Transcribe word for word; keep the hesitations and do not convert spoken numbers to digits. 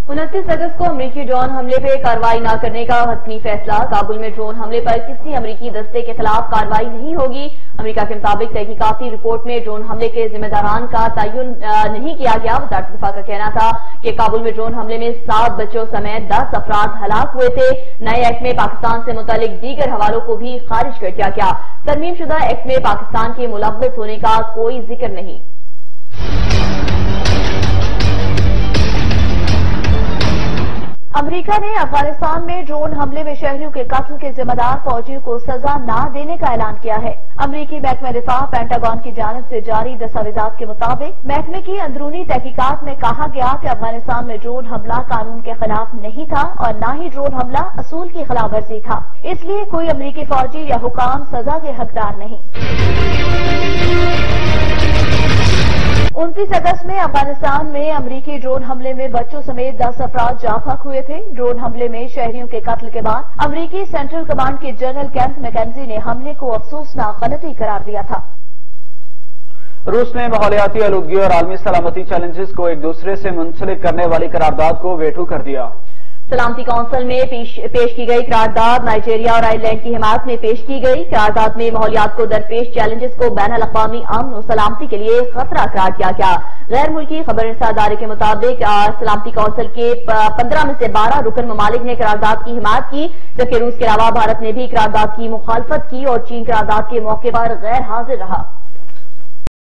انتیس اگست کو امریکی ڈرون حملے پہ کارروائی نہ کرنے کا حتمی فیصلہ۔ کابل میں ڈرون حملے پر کسی امریکی دستے کے خلاف کارروائی نہیں ہوگی۔ امریکہ کے مطابق تحقیقاتی رپورٹ میں ڈرون حملے کے ذمہ داران کا تعین نہیں کیا گیا۔ وزارت دفاع کا کہنا تھا کہ کابل میں ڈرون حملے میں سات بچوں سمیت دس افراد ہلاک ہوئے تھے۔ نئے ایکٹ میں پاکستان سے متعلق دیگر حوالوں کو بھی خارج کر دیا گیا۔ ترمیم شدہ ایکٹ میں پاکستان کے ملوث ہونے کا کوئی ذکر نہیں۔ امریکہ نے افغانستان میں ڈرون حملے میں شہریوں کے قتل کے ذمہ دار فوجیوں کو سزا نہ دینے کا اعلان کیا ہے۔ امریکی محکمہ دفاع پینٹاگون کی جانب سے جاری دستاویزات کے مطابق محکمے کی اندرونی تحقیقات میں کہا گیا کہ افغانستان میں ڈرون حملہ قانون کے خلاف نہیں تھا اور نہ ہی ڈرون حملہ اصول کی خلاف ورزی تھا، اس لیے کوئی امریکی فوجی یا حکام سزا کے حقدار نہیں۔ انتیس اگست میں افغانستان میں امریکی ڈرون حملے میں بچوں سمیت دس افراد جاں بحق ہوئے تھے۔ ڈرون حملے میں شہریوں کے قتل کے بعد امریکی سینٹرل کمانڈ کے جنرل کینتھ میکنزی نے حملے کو افسوسناک غلطی قرار دیا تھا۔ روس نے ماحولیاتی آلودگی اور عالمی سلامتی چیلنجز کو ایک دوسرے سے منسلک کرنے والی قرارداد کو ویٹو کر دیا۔ سلامتی کونسل میں پیش, پیش کی گئی قرارداد نائجیریا اور آئرلینڈ کی حمایت میں پیش کی گئی۔ قرارداد میں ماحولیات کو درپیش چیلنجز کو بین الاقوامی امن و سلامتی کے لیے خطرہ قرار دیا گیا۔ غیر ملکی خبر رساں ادارے کے مطابق سلامتی کونسل کے پندرہ میں سے بارہ رکن ممالک نے قرارداد کی حمایت کی، جبکہ روس کے علاوہ بھارت نے بھی قرارداد کی مخالفت کی اور چین قرارداد کے موقع پر غیر حاضر رہا۔